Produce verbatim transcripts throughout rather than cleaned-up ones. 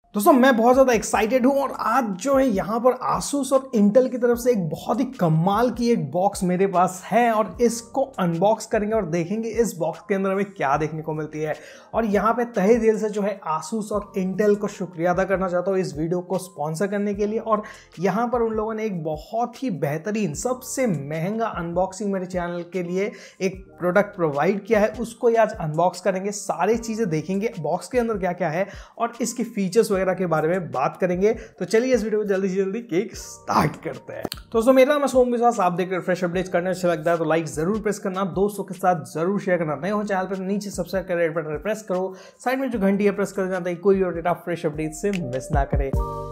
दोस्तों मैं बहुत ज़्यादा एक्साइटेड हूँ और आज जो है यहाँ पर आसूस और इंटेल की तरफ से एक बहुत ही कमाल की एक बॉक्स मेरे पास है और इसको अनबॉक्स करेंगे और देखेंगे इस बॉक्स के अंदर हमें क्या देखने को मिलती है। और यहाँ पे तहे दिल से जो है आसूस और इंटेल को शुक्रिया अदा करना चाहता हूँ इस वीडियो को स्पॉन्सर करने के लिए। और यहाँ पर उन लोगों ने एक बहुत ही बेहतरीन सबसे महंगा अनबॉक्सिंग मेरे चैनल के लिए एक प्रोडक्ट प्रोवाइड किया है, उसको आज अनबॉक्स करेंगे, सारी चीज़ें देखेंगे बॉक्स के अंदर क्या क्या है और इसके फीचर्स वगैरह के बारे में बात करेंगे। तो चलिए इस वीडियो को जल्दी से जल्दी केक स्टार्ट करते हैं। तो दोस्तों मेरा नाम है सोम विश्वास, आप देख रहे हैं फ्रेश अपडेट्स। करने अच्छा लगता है तो लाइक जरूर प्रेस करना, दोस्तों के साथ जरूर शेयर करना, नए हो चैनल पर नीचे सब्सक्राइब कर रेड बटन प्रेस करो, साइड में जो घंटी है प्रेस कर देना ताकि कोई और डेटा फ्रेश अपडेट से मिस ना करे।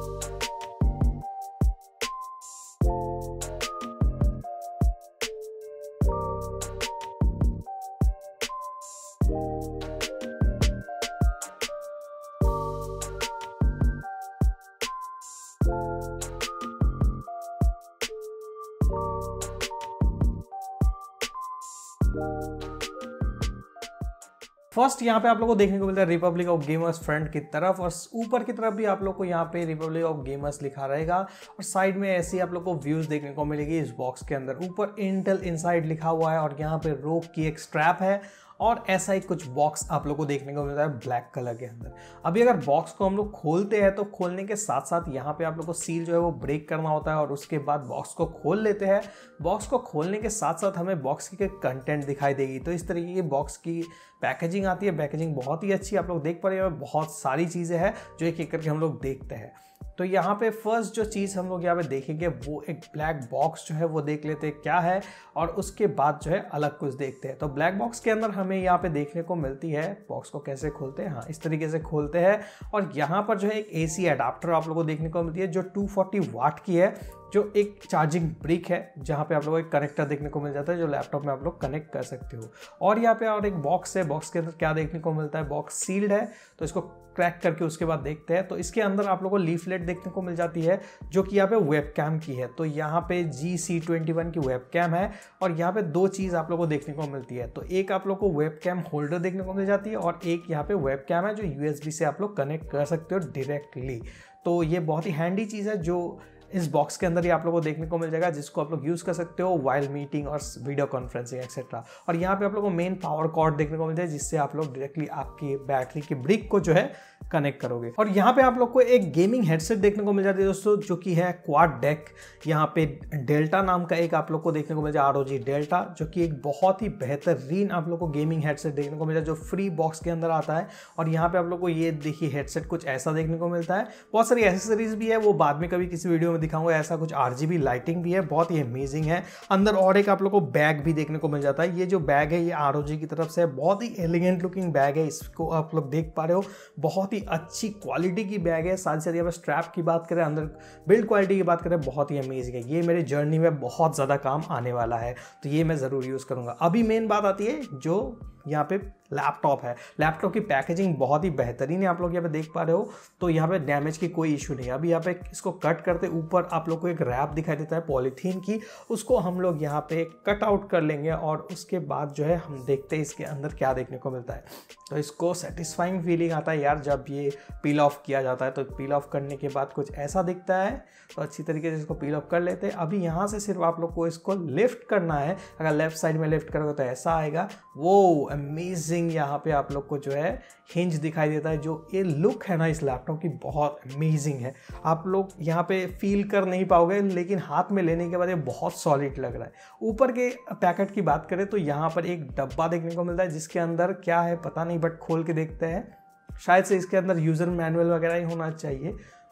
फर्स्ट यहाँ पे आप लोगों को देखने को मिलता है रिपब्लिक ऑफ गेमर्स फ्रंट की तरफ, और ऊपर की तरफ भी आप लोग को यहाँ पे रिपब्लिक ऑफ गेमर्स लिखा रहेगा और साइड में ऐसे ही आप लोग को व्यूज देखने को मिलेगी इस बॉक्स के अंदर। ऊपर इंटेल इनसाइड लिखा हुआ है और यहाँ पे रोग की एक स्ट्रैप है और ऐसा ही कुछ बॉक्स आप लोग को देखने को मिलता है ब्लैक कलर के अंदर। अभी अगर बॉक्स को हम लोग खोलते हैं तो खोलने के साथ साथ यहाँ पे आप लोग को सील जो है वो ब्रेक करना होता है और उसके बाद बॉक्स को खोल लेते हैं। बॉक्स को खोलने के साथ साथ हमें बॉक्स की कंटेंट दिखाई देगी। तो इस तरीके की बॉक्स की पैकेजिंग आती है। पैकेजिंग बहुत ही अच्छी आप लोग देख पा रहे हैं, बहुत सारी चीज़ें हैं जो एक एक करके हम लोग देखते हैं। तो यहाँ पे फर्स्ट जो चीज़ हम लोग यहाँ पे देखेंगे वो एक ब्लैक बॉक्स जो है वो देख लेते हैं क्या है और उसके बाद जो है अलग कुछ देखते हैं। तो ब्लैक बॉक्स के अंदर हमें यहाँ पे देखने को मिलती है, बॉक्स को कैसे खोलते हैं, हाँ इस तरीके से खोलते हैं। और यहाँ पर जो है एक एसी अडाप्टर आप लोगों को देखने को मिलती है जो टू फोर्टी वाट की है, जो एक चार्जिंग ब्रिक है जहाँ पे आप लोगों को एक कनेक्टर देखने को मिल जाता है जो लैपटॉप में आप लोग कनेक्ट कर सकते हो। और यहाँ पे और एक बॉक्स है, बॉक्स के अंदर क्या देखने को मिलता है, बॉक्स सील्ड है तो इसको क्रैक करके उसके बाद देखते हैं। तो इसके अंदर आप लोगों को लीफलेट देखने को मिल जाती है जो कि यहाँ पे वेबकैम की है। तो यहाँ पे जी सी ट्वेंटी वन की वेबकैम है और यहाँ पे दो चीज़ आप लोगों को देखने को मिलती है। तो एक आप लोग को वेबकैम होल्डर देखने को मिल जाती है और एक यहाँ पे वेबकैम है जो यूएसबी से आप लोग कनेक्ट कर सकते हो डायरेक्टली। तो ये बहुत ही हैंडी चीज़ है जो इस बॉक्स के अंदर ही आप लोगों को देखने को मिल जाएगा, जिसको आप लोग यूज़ कर सकते हो वाइल मीटिंग और वीडियो कॉन्फ्रेंसिंग एक्सेट्रा। और यहाँ पे आप लोगों को मेन पावर कॉर्ड देखने को मिलता है जिससे आप लोग डायरेक्टली आपकी बैटरी की ब्रिक को जो है कनेक्ट करोगे। और यहाँ पे आप लोग को एक गेमिंग हेडसेट देखने को मिल जाती है दोस्तों जो कि है क्वाड डेक। यहाँ पे डेल्टा नाम का एक आप लोग को देखने को मिल जाए आर ओ जी डेल्टा, जो कि एक बहुत ही बेहतरीन आप लोग को गेमिंग हेडसेट देखने को मिल जाए जो फ्री बॉक्स के अंदर आता है। और यहाँ पे आप लोग को ये देखिए हेडसेट कुछ ऐसा देखने को मिलता है। बहुत सारी एसेसरीज भी है, वो बाद में कभी किसी वीडियो में दिखाऊंगा। ऐसा कुछ आरजीबी लाइटिंग भी है, बहुत ही अमेजिंग है। अंदर और एक आप लोग को बैग भी देखने को मिल जाता है। ये जो बैग है ये आर ओ जी की तरफ से बहुत ही एलिगेंट लुकिंग बैग है, इसको आप लोग देख पा रहे हो, बहुत ही अच्छी क्वालिटी की बैग है। साथ ही साथ यहाँ पर स्ट्रैप की बात करें, अंदर बिल्ड क्वालिटी की बात करें, बहुत ही अमेजिंग है। ये मेरे जर्नी में बहुत ज़्यादा काम आने वाला है तो ये मैं ज़रूर यूज़ करूँगा। अभी मेन बात आती है जो यहाँ पे लैपटॉप है। लैपटॉप की पैकेजिंग बहुत ही बेहतरीन है, आप लोग यहाँ पे देख पा रहे हो। तो यहाँ पे डैमेज की कोई इशू नहीं है। अभी यहाँ पे इसको कट करते ऊपर आप लोग को एक रैप दिखाई देता है पॉलीथीन की, उसको हम लोग यहाँ पे कट आउट कर लेंगे और उसके बाद जो है हम देखते हैं इसके अंदर क्या देखने को मिलता है। तो इसको सेटिस्फाइंग फीलिंग आता है यार जब ये पील ऑफ किया जाता है। तो पील ऑफ करने के बाद कुछ ऐसा दिखता है, तो अच्छी तरीके से इसको पील ऑफ कर लेते हैं। अभी यहाँ से सिर्फ आप लोग को इसको लिफ्ट करना है, अगर लेफ्ट साइड में लिफ्ट करोगे तो ऐसा आएगा। वो अमेजिंग यहाँ पे आप लोग को जो है हिंज दिखाई देता है। जो ये लुक है ना इस लैपटॉप की बहुत अमेजिंग है, आप लोग यहाँ पे फील कर नहीं पाओगे लेकिन हाथ में लेने के बाद ये बहुत सॉलिड लग रहा है। ऊपर के पैकेट की बात करें तो यहाँ पर एक डब्बा देखने को मिलता है जिसके अंदर क्या है पता नहीं, बट खोल के देखते हैं। शायद से इसके अंदर यूज़र मैनुअल वगैरह ही होना चाहिए।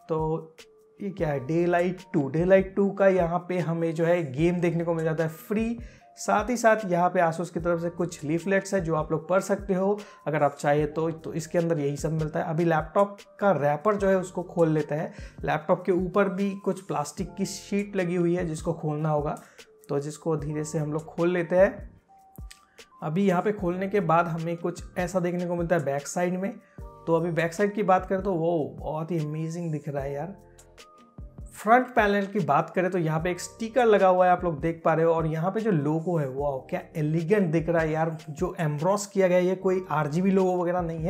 तो ये क्या है, daylight two daylight two का यहाँ पे हमें जो है गेम देखने को मिल जाता है फ्री। साथ ही साथ यहाँ पे आसूस की तरफ से कुछ लीफलेट्स है जो आप लोग पढ़ सकते हो अगर आप चाहे तो। तो इसके अंदर यही सब मिलता है। अभी लैपटॉप का रैपर जो है उसको खोल लेता है। लैपटॉप के ऊपर भी कुछ प्लास्टिक की शीट लगी हुई है जिसको खोलना होगा, तो जिसको धीरे से हम लोग खोल लेते हैं। अभी यहाँ पे खोलने के बाद हमें कुछ ऐसा देखने को मिलता है बैक साइड में। तो अभी बैक साइड की बात करें तो वो बहुत ही अमेजिंग दिख रहा है यार। फ्रंट पैनल की बात करें तो यहाँ पे एक स्टिकर लगा हुआ है, आप लोग देख पा रहे हो। और यहाँ पे जो लोगो है वाह क्या एलिगेंट दिख रहा है यार, जो एम्ब्रॉस किया गया है। ये कोई आरजीबी लोगो वगैरह नहीं है,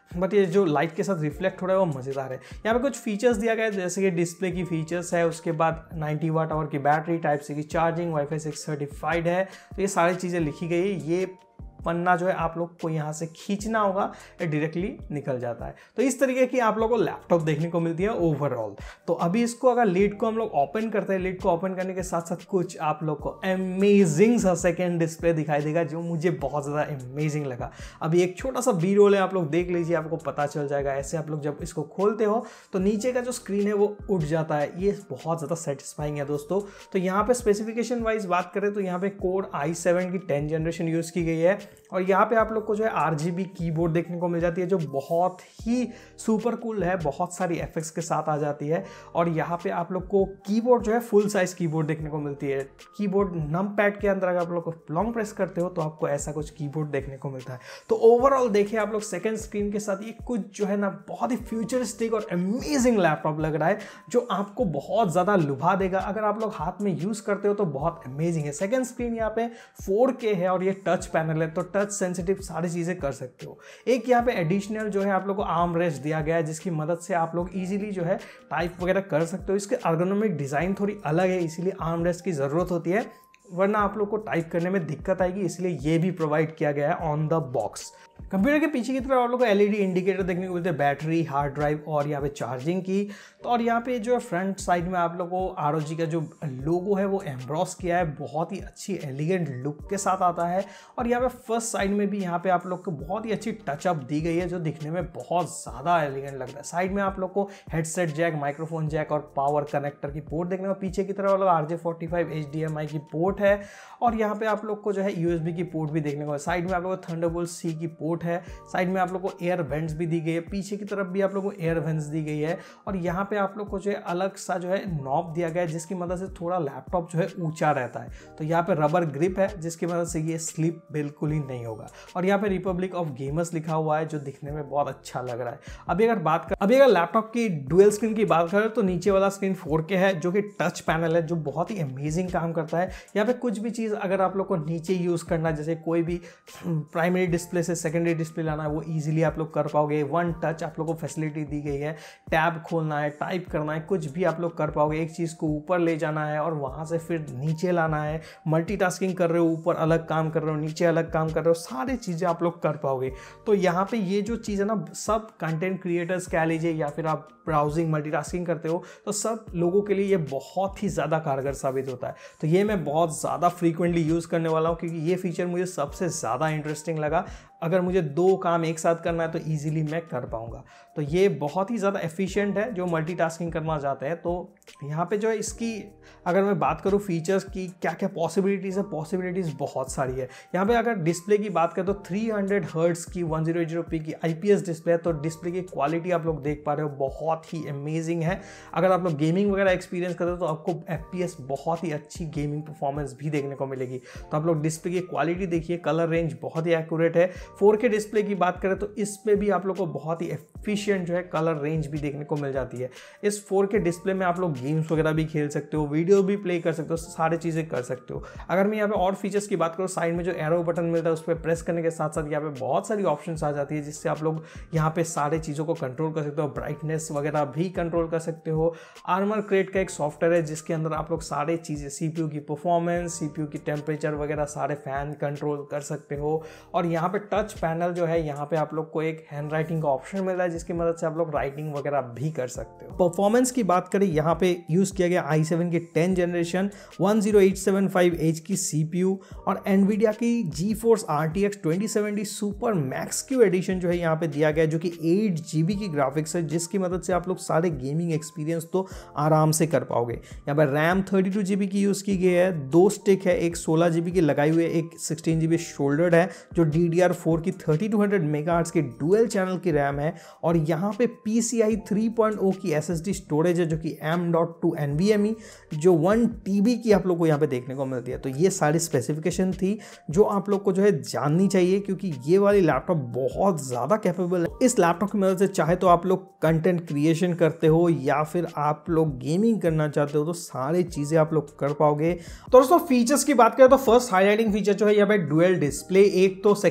बट ये जो लाइट के साथ रिफ्लेक्ट हो रहा है वो मज़ेदार है। यहाँ पे कुछ फीचर्स दिया गया है जैसे कि डिस्प्ले की फीचर्स है, उसके बाद नाइंटी वाट आवर की बैटरी, टाइप सी की चार्जिंग, वाईफाई सिक्स सर्टिफाइड है। तो ये सारी चीज़ें लिखी गई है। ये पन्ना जो है आप लोग को यहाँ से खींचना होगा, ये डायरेक्टली निकल जाता है। तो इस तरीके की आप लोग को लैपटॉप देखने को मिलती है ओवरऑल। तो अभी इसको अगर लीड को हम लोग ओपन करते हैं, लीड को ओपन करने के साथ साथ कुछ आप लोग को अमेजिंग सा सेकेंड डिस्प्ले दिखाई देगा जो मुझे बहुत ज़्यादा अमेजिंग लगा। अभी एक छोटा सा बी रोल है, आप लोग देख लीजिए, आपको पता चल जाएगा। ऐसे आप लोग जब इसको खोलते हो तो नीचे का जो स्क्रीन है वो उठ जाता है। ये बहुत ज़्यादा सेटिस्फाइंग है दोस्तों। तो यहाँ पे स्पेसिफिकेशन वाइज बात करें तो यहाँ पे कोर आई सेवन की टेन जनरेशन यूज़ की गई है और यहाँ पे आप लोग को जो है आरजीबी कीबोर्ड देखने को मिल जाती है जो बहुत ही सुपर कूल है, बहुत सारी एफेक्ट्स के साथ आ जाती है। और यहाँ पे आप लोग को कीबोर्ड जो है फुल साइज कीबोर्ड देखने को मिलती है। कीबोर्ड नम पैड के अंदर अगर आप लोग को लॉन्ग प्रेस करते हो तो आपको ऐसा कुछ कीबोर्ड देखने को मिलता है। तो ओवरऑल देखिए आप लोग सेकेंड स्क्रीन के साथ ये कुछ जो है ना बहुत ही फ्यूचरिस्टिक और अमेजिंग लैपटॉप लग रहा है जो आपको बहुत ज़्यादा लुभा देगा। अगर आप लोग हाथ में यूज़ करते हो तो बहुत अमेजिंग है। सेकेंड स्क्रीन यहाँ पे फोर के है और ये टच पैनल है, तो टच सेंसिटिव सारी चीज़ें कर सकते हो। एक यहाँ पे एडिशनल जो है आप लोग को आर्म रेस्ट दिया गया है जिसकी मदद से आप लोग इजीली जो है टाइप वगैरह कर सकते हो। इसके एर्गोनॉमिक डिज़ाइन थोड़ी अलग है, इसीलिए आर्म रेस्ट की ज़रूरत होती है, वरना आप लोग को टाइप करने में दिक्कत आएगी, इसलिए ये भी प्रोवाइड किया गया है ऑन द बॉक्स। कंप्यूटर के पीछे की तरफ आप लोग को एलईडी इंडिकेटर देखने को मिलते हैं, बैटरी, हार्ड ड्राइव और यहाँ पे चार्जिंग की। तो और यहाँ पे जो है फ्रंट साइड में आप लोग को आरओजी का जो लोगो है वो एम्ब्रॉस किया है, बहुत ही अच्छी एलिगेंट लुक के साथ आता है। और यहाँ पे फर्स्ट साइड में भी यहाँ पे आप लोग को बहुत ही अच्छी टचअप दी गई है जो दिखने में बहुत ज़्यादा एलिगेंट लग रहा है। साइड में आप लोग को हेडसेट जैक, माइक्रोफोन जैक और पावर कनेक्टर की पोर्ट देखने को, पीछे की तरफ R J forty five H D M I की पोर्ट है और यहाँ पे आप लोग को जो है यूएसबी की पोर्ट भी देखने को। साइड में आप लोग को थंडरबोल्ट सी की पोर्ट है, साइड में आप लोग को एयर वेंट्स भी दी गई है, पीछे की तरफ भी आप लोग को एयर वेंट्स दी गई है। और यहाँ पे आप लोग को जो है अलग सा जो है नॉब दिया गया है जिसकी मदद से थोड़ा लैपटॉप जो है ऊंचा रहता है। तो यहाँ पे रबर ग्रिप है जिसकी मदद से ये स्लिप बिल्कुल ही नहीं होगा। और यहाँ पे रिपब्लिक ऑफ गेमर्स लिखा हुआ है जो दिखने में बहुत अच्छा लग रहा है। अभी अगर बात कर अभी अगर लैपटॉप की डुअल स्क्रीन की बात करें तो नीचे वाला स्क्रीन फोर के है जो कि टच पैनल है जो बहुत ही अमेजिंग काम करता है। यहाँ पे कुछ भी चीज़ अगर आप लोग को नीचे यूज़ करना, जैसे कोई भी प्राइमरी डिस्प्ले से सेकेंडरी डिस्प्ले लाना है वो ईजिली आप लोग कर पाओगे। वन टच आप लोग को फैसिलिटी दी गई है, टैब खोलना है, टाइप करना है, कुछ भी आप लोग कर पाओगे। एक चीज़ को ऊपर ले जाना है और वहाँ से फिर नीचे लाना है, मल्टीटास्किंग कर रहे हो, ऊपर अलग काम कर रहे हो, नीचे अलग काम कर रहे हो, सारी चीज़ें आप लोग कर पाओगे। तो यहाँ पे ये जो चीज़ है ना, सब कंटेंट क्रिएटर्स कह लीजिए या फिर आप ब्राउजिंग मल्टीटास्किंग करते हो तो सब लोगों के लिए ये बहुत ही ज़्यादा कारगर साबित होता है। तो ये मैं बहुत ज़्यादा फ्रीक्वेंटली यूज़ करने वाला हूँ क्योंकि ये फीचर मुझे सबसे ज़्यादा इंटरेस्टिंग लगा। अगर मुझे दो काम एक साथ करना है तो ईजिली मैं कर पाऊंगा। तो ये बहुत ही ज़्यादा एफिशिएंट है जो मल्टीटास्किंग करना चाहते हैं। तो यहाँ पे जो है इसकी अगर मैं बात करूँ फीचर्स की क्या क्या पॉसिबिलिटीज़ है, पॉसिबिलिटीज़ बहुत सारी है। यहाँ पे अगर डिस्प्ले की बात करें तो थ्री हंड्रेड हर्ट्ज़ की वन ज़ीरो ज़ीरो पी की आईपीएस डिस्प्ले है। तो डिस्प्ले की क्वालिटी आप लोग देख पा रहे हो बहुत ही अमेजिंग है। अगर आप लोग गेमिंग वगैरह एक्सपीरियंस करते हो तो आपको एफपीएस बहुत ही अच्छी गेमिंग परफॉर्मेंस भी देखने को मिलेगी। तो आप लोग डिस्प्ले की क्वालिटी देखिए, कलर रेंज बहुत ही एक्यूरेट है। फोर के डिस्प्ले की बात करें तो इस पे भी आप लोग को बहुत ही एफिशिएंट जो है कलर रेंज भी देखने को मिल जाती है। इस फोर के डिस्प्ले में आप लोग गेम्स वगैरह भी खेल सकते हो, वीडियो भी प्ले कर सकते हो, सारी चीज़ें कर सकते हो। अगर मैं यहाँ पे और फीचर्स की बात करूँ, साइड में जो एरो बटन मिलता है उस पर प्रेस करने के साथ साथ यहाँ पे बहुत सारी ऑप्शंस आ जाती है जिससे आप लोग यहाँ पे सारे चीज़ों को कंट्रोल कर सकते हो, ब्राइटनेस वगैरह भी कंट्रोल कर सकते हो। आर्मर क्रेट का एक सॉफ्टवेयर है जिसके अंदर आप लोग सारे चीज़ें, सीपीयू की परफॉर्मेंस, सीपीयू की टेम्परेचर वगैरह सारे फैन कंट्रोल कर सकते हो। और यहाँ पे टच पैनल जो है, यहाँ पे आप लोग को एक हैंड राइटिंग का ऑप्शन मिल रहा है जिसकी मदद से आप लोग राइटिंग वगैरह भी कर सकते हो। परफॉर्मेंस की बात करें, यहाँ पे यूज किया गया आई सेवन की ten generation one zero eight seven five H की सीपीयू और एनवीडिया की GeForce R T X twenty seventy super max Q edition जो है यहाँ पे दिया गया है जो कि एट जीबी की ग्राफिक्स है जिसकी मदद से आप लोग सारे गेमिंग एक्सपीरियंस तो आराम से कर पाओगे। यहाँ पर रैम थर्टी टू जीबी की यूज की गई है, दो स्टिक है, एक सोलह जीबी की लगाई हुई है, एक सिक्सटीन जीबी शोल्डर्ड है जो डी डी आर फोर की थर्टी टू हंड्रेड मेगाहर्ट्ज की डुअल चैनल की रैम है। और यहाँ पे P C I three point O की एस एस डी स्टोरेज है जो कि M dot two N V M E जो वन टी बी की आप लोग को यहाँ पे देखने को मिलती है। तो ये सारी स्पेसिफिकेशन थी जो आप लोग को जो है जाननी चाहिए क्योंकि ये वाली लैपटॉप बहुत ज़्यादा कैपेबल है। इस लैपटॉप की मदद से चाहे तो आप लोग कंटेंट क्रिएशन करते हो या फिर आप लोग गेमिंग करना चाहते हो तो सारी चीज़ें आप लोग कर पाओगे। तो दोस्तों फीचर्स की बात करें तो फर्स्ट हाईलाइटिंग फीचर जो है यहाँ पे डुअल डिस्प्ले, एक तो सेकेंडरी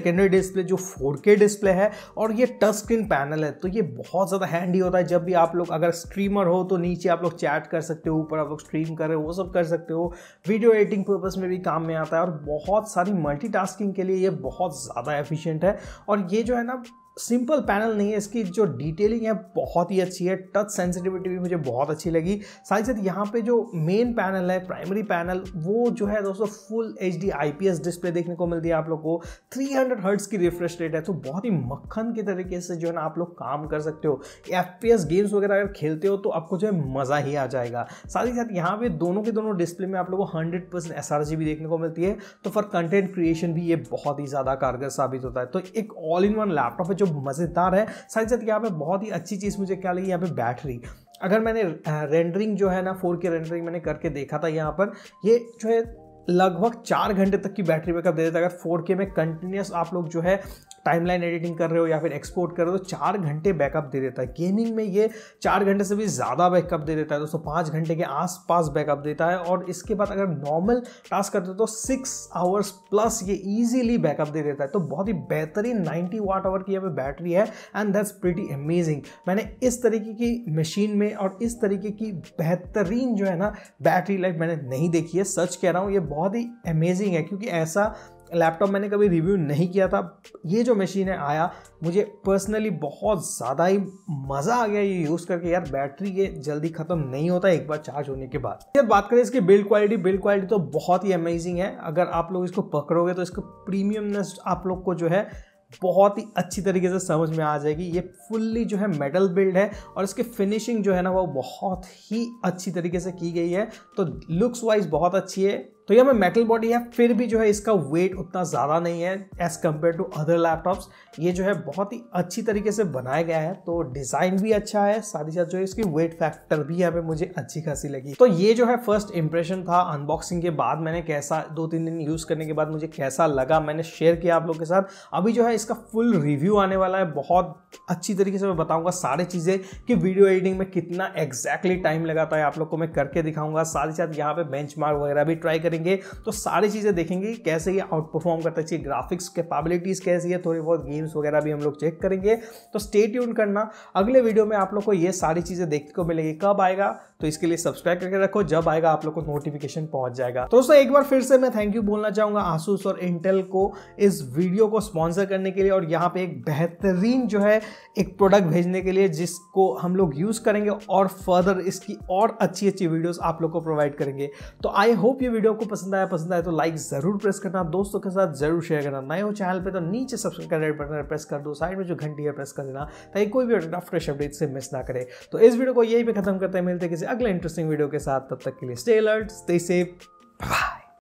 डिस्प्ले जो फोर के डिस्प्ले है और ये टच स्क्रीन पैनल है, तो ये बहुत ज़्यादा हैंडी होता है जब भी आप लोग अगर स्ट्रीमर हो तो नीचे आप लोग चैट कर सकते हो, ऊपर आप लोग स्ट्रीम कर रहे हो वो सब कर सकते हो। वीडियो एडिटिंग पर्पस में भी काम में आता है और बहुत सारी मल्टीटास्किंग के लिए ये बहुत ज़्यादा एफिशिएंट है। और ये जो है ना सिंपल पैनल नहीं है, इसकी जो डिटेलिंग है बहुत ही अच्छी है, टच सेंसिटिविटी भी मुझे बहुत अच्छी लगी। साथ ही साथ यहाँ पे जो मेन पैनल है, प्राइमरी पैनल, वो जो है दोस्तों full H D I P S display देखने को मिलती है आप लोग को। थ्री हंड्रेड हर्ट्ज की रिफ्रेश रेट है, तो बहुत ही मक्खन के तरीके से जो है ना आप लोग काम कर सकते हो। एफ पी एस गेम्स वगैरह अगर खेलते हो तो आपको जो है मज़ा ही आ जाएगा। साथ ही साथ यहाँ पे दोनों के दोनों डिस्प्ले में आप लोग को hundred percent S R G भी देखने को मिलती है, तो फॉर कंटेंट क्रिएशन भी ये बहुत ही ज़्यादा कारगर साबित होता है। तो एक ऑल इन वन लैपटॉप है जो मज़ेदार है। साथ ही साथ यहाँ पे बहुत ही अच्छी चीज़ मुझे क्या लगी, यहाँ पे बैटरी, अगर मैंने रेंडरिंग जो है ना फोर के रेंडरिंग मैंने करके देखा था, यहाँ पर ये जो है लगभग चार घंटे तक की बैटरी बैकअप दे देता है। अगर फोर के में कंटिन्यूस आप लोग जो है टाइमलाइन एडिटिंग कर रहे हो या फिर एक्सपोर्ट कर रहे हो तो चार घंटे बैकअप दे देता है। गेमिंग में ये चार घंटे से भी ज़्यादा बैकअप दे देता है दोस्तों, पाँच घंटे के आसपास बैकअप देता है। और इसके बाद अगर नॉर्मल टास्क करते हो तो सिक्स आवर्स प्लस ये इजीली बैकअप दे देता है। तो बहुत ही बेहतरीन नाइन्टी वाट आवर की यहाँ पे बैटरी है एंड दैट्स प्रीटी अमेजिंग। मैंने इस तरीके की मशीन में और इस तरीके की बेहतरीन जो है ना बैटरी लाइफ मैंने नहीं देखी है, सच कह रहा हूँ। ये बहुत ही अमेजिंग है क्योंकि ऐसा लैपटॉप मैंने कभी रिव्यू नहीं किया था। ये जो मशीन है आया, मुझे पर्सनली बहुत ज़्यादा ही मज़ा आ गया ये यूज़ करके। यार बैटरी ये जल्दी ख़त्म नहीं होता एक बार चार्ज होने के बाद। यार बात करें इसकी बिल्ड क्वालिटी, बिल्ड क्वालिटी तो बहुत ही अमेजिंग है। अगर आप लोग इसको पकड़ोगे तो इसको प्रीमियमनेस आप लोग को जो है बहुत ही अच्छी तरीके से समझ में आ जाएगी। ये फुल्ली जो है मेटल बिल्ड है और इसकी फिनिशिंग जो है ना वो बहुत ही अच्छी तरीके से की गई है, तो लुक्स वाइज बहुत अच्छी है। तो यह में मेटल बॉडी है, फिर भी जो है इसका वेट उतना ज़्यादा नहीं है as compare to other laptops. ये जो है बहुत ही अच्छी तरीके से बनाया गया है, तो डिज़ाइन भी अच्छा है, साथ ही साथ जो है इसकी वेट फैक्टर भी यहाँ पे मुझे अच्छी खासी लगी। तो ये जो है फर्स्ट इंप्रेशन था अनबॉक्सिंग के बाद। मैंने कैसा दो तीन दिन यूज़ करने के बाद मुझे कैसा लगा मैंने शेयर किया आप लोग के साथ। अभी जो है इसका फुल रिव्यू आने वाला है, बहुत अच्छी तरीके से मैं बताऊँगा सारी चीज़ें कि वीडियो एडिटिंग में कितना एग्जैक्टली टाइम लगाता है आप लोग को मैं करके दिखाऊंगा। साथ ही साथ यहाँ पे बेंचमार्क वगैरह भी ट्राई करेंगे, तो सारी चीजें देखेंगे कैसे ये आउट परफॉर्म करता है, ग्राफिक्स कैपेबिलिटीज कैसी है, थोड़ी बहुत गेम्स वगैरह भी हम लोग चेक करेंगे। तो स्टे ट्यून करना, अगले वीडियो में आप लोग को ये सारी चीजें देखने को मिलेगी। कब आएगा तो इसके लिए सब्सक्राइब करके रखो, जब आएगा आप लोग को नोटिफिकेशन पहुंच जाएगा। तो दोस्तों एक बार फिर से मैं थैंक यू बोलना चाहूंगा आसूस और इंटेल को इस वीडियो को स्पॉन्सर करने के लिए और यहाँ पे एक बेहतरीन जो है एक प्रोडक्ट भेजने के लिए जिसको हम लोग यूज करेंगे और फर्दर इसकी और अच्छी अच्छी वीडियोस आप लोग को प्रोवाइड करेंगे। तो आई होप ये वीडियो को पसंद आया, पसंद आया तो लाइक जरूर प्रेस करना, दोस्तों के साथ जरूर शेयर करना। नए हो चैनल पे तो नीचे सब्सक्राइब का रेड बटन प्रेस कर दो, साइड में जो घंटी है प्रेस कर देना ताकि कोई भी फ्रेश अपडेट से मिस ना करे। तो इस वीडियो को यही पे खत्म करते हैं, मिलते हैं किसी अगले इंटरेस्टिंग वीडियो के साथ। तब तक के लिए stay alert, stay safe, bye.